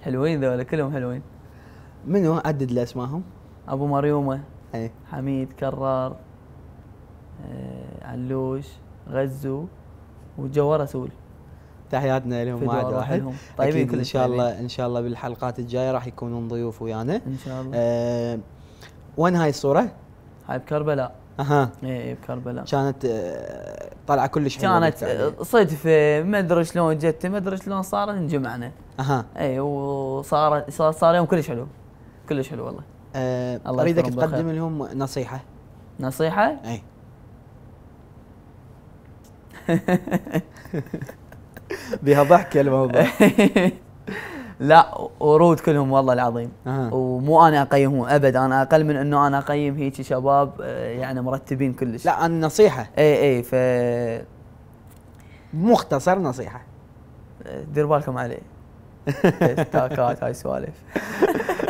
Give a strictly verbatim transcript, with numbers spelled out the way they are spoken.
حلوين ذولا كلهم حلوين. منو عدد لي اسمائهم؟ ابو مريومه، اي حميد كرار، آه علوش، غزو، وجوهر رسول. تحياتنا لهم واحد واحد. طيبين كل ان شاء الله ان شاء الله بالحلقات الجايه راح يكونون ضيوف ويانا ان شاء الله. أه وين هاي الصوره؟ هاي بكربلاء. اها اي بكربلاء. كانت أه طلعه كلش حلوه. كانت صدفه ما ادري شلون جت، ما ادري شلون صارت انجمعنا. اها اي وصار صار, صار يوم كلش حلو، كلش حلو والله. أه اريدك تقدم لهم نصيحه. نصيحه؟ اي بها ضحك الموضوع. لا ورود كلهم والله العظيم. أه. ومو انا اقيمهم ابد، انا اقل من انه انا اقيم هيك شباب يعني مرتبين كلش. لا النصيحه. اي اي ف مختصر نصيحه. دير بالكم عليه. تاكات هاي سوالف.